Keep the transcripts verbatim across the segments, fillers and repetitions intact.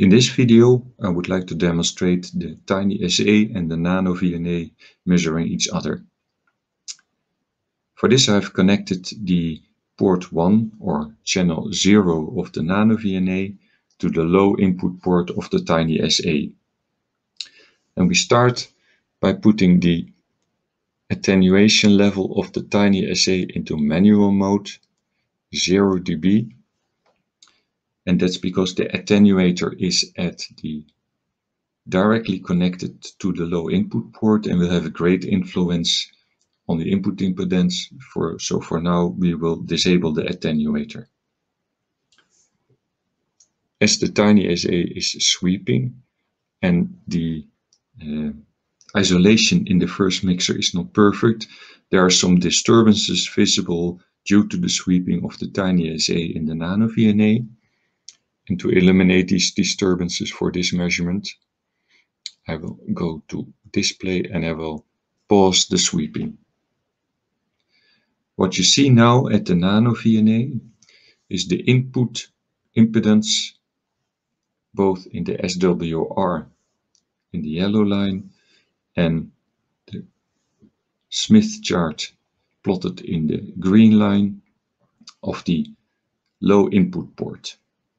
In this video, I would like to demonstrate the TinySA and the NanoVNA measuring each other. For this, I've connected the port one or channel zero of the NanoVNA to the low input port of the TinySA. And we start by putting the attenuation level of the TinySA into manual mode, zero D B. And that's because the attenuator is at the directly connected to the low input port and will have a great influence on the input impedance. For, so for now we will disable the attenuator. As the TinySA is sweeping and the uh, isolation in the first mixer is not perfect, there are some disturbances visible due to the sweeping of the TinySA in the NanoVNA. And to eliminate these disturbances for this measurement, I will go to display and I will pause the sweeping. What you see now at the NanoVNA is the input impedance, both in the S W R in the yellow line and the Smith chart plotted in the green line of the low input port.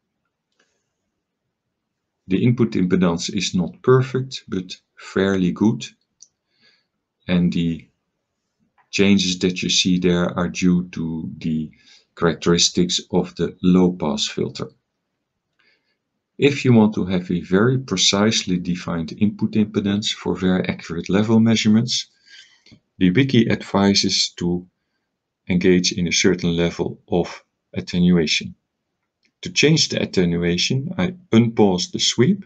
The input impedance is not perfect, but fairly good. And the changes that you see there are due to the characteristics of the low pass filter. If you want to have a very precisely defined input impedance for very accurate level measurements, the wiki advises to engage in a certain level of attenuation. To change the attenuation, I unpause the sweep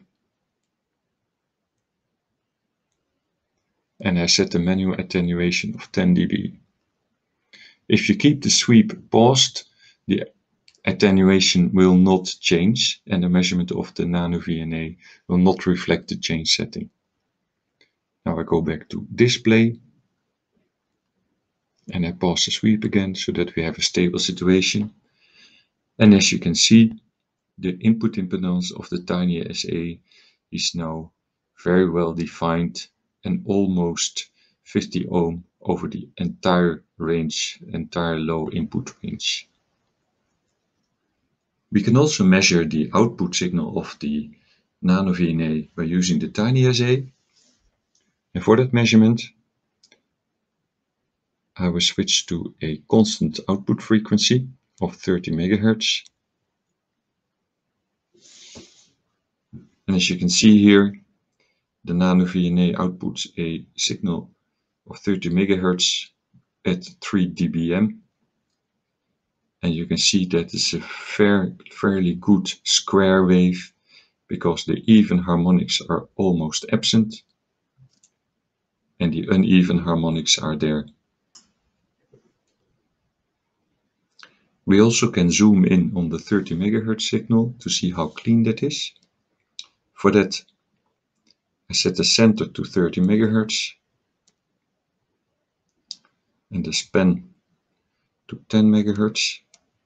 and I set the manual attenuation of ten D B. If you keep the sweep paused, the attenuation will not change and the measurement of the NanoVNA will not reflect the change setting. Now I go back to display and I pause the sweep again so that we have a stable situation. And as you can see, the input impedance of the TinySA is now very well defined and almost fifty ohm over the entire range, entire low input range. We can also measure the output signal of the NanoVNA by using the TinySA. And for that measurement, I will switch to a constant output frequency of thirty megahertz. And as you can see here, the NanoVNA outputs a signal of thirty megahertz at three D B M. And you can see that it's a fair, fairly good square wave because the even harmonics are almost absent and the uneven harmonics are there. We also can zoom in on the thirty megahertz signal to see how clean that is. For that, I set the center to thirty megahertz and the span to ten megahertz.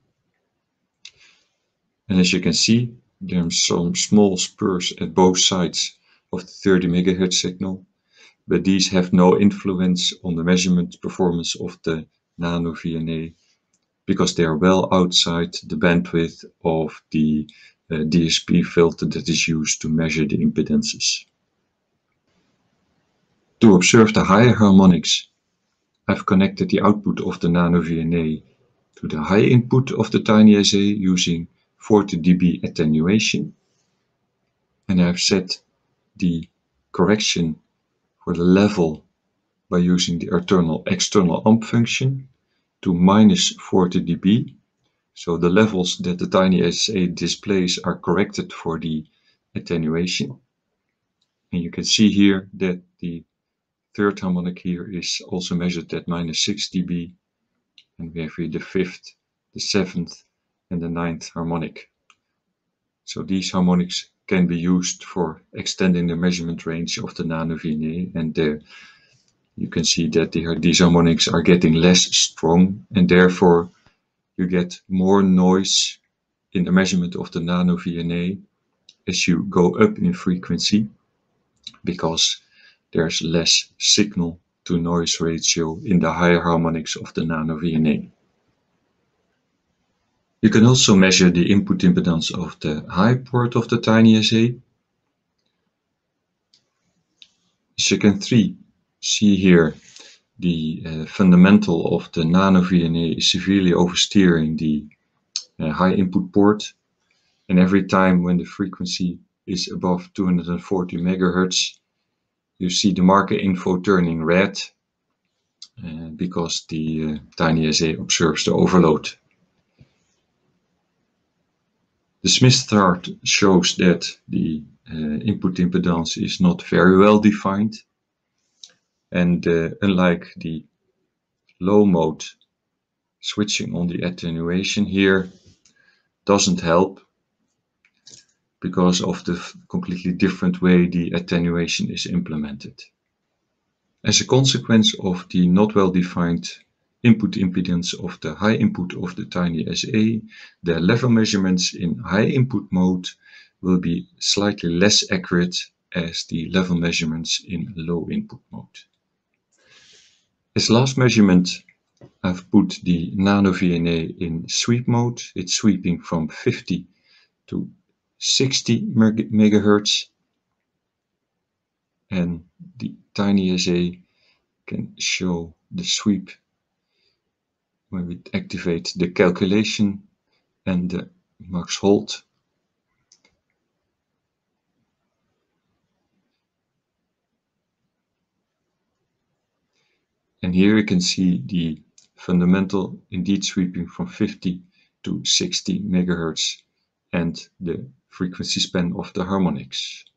And as you can see, there are some small spurs at both sides of the thirty megahertz signal, but these have no influence on the measurement performance of the NanoVNA because they are well outside the bandwidth of the uh, D S P filter that is used to measure the impedances. To observe the higher harmonics, I've connected the output of the NanoVNA to the high input of the TinySA using forty D B attenuation, and I've set the correction for the level by using the external, external amp function to minus forty D B. So the levels that the TinySA displays are corrected for the attenuation. And you can see here that the third harmonic here is also measured at minus six D B. And we have here the fifth, the seventh, and the ninth harmonic. So these harmonics can be used for extending the measurement range of the NanoVNA, and there you can see that the, these harmonics are getting less strong, and therefore you get more noise in the measurement of the NanoVNA as you go up in frequency, because there's less signal to noise ratio in the higher harmonics of the nano V N A. You can also measure the input impedance of the high port of the TinySA. As you can see here, the uh, fundamental of the nano V N A is severely oversteering the uh, high input port, and every time when the frequency is above two hundred forty megahertz, you see the marker info turning red uh, because the uh, TinySA observes the overload. The Smith chart shows that the uh, input impedance is not very well defined, and uh, unlike the low mode, switching on the attenuation here doesn't help because of the completely different way the attenuation is implemented. As a consequence of the not well defined input impedance of the high input of the TinySA, the level measurements in high input mode will be slightly less accurate as the level measurements in low input mode. As last measurement, I've put the nano V N A in sweep mode. It's sweeping from fifty to sixty megahertz, and the TinySA can show the sweep when we activate the calculation and the max hold. And here you can see the fundamental indeed sweeping from fifty to sixty megahertz and the frequency span of the harmonics.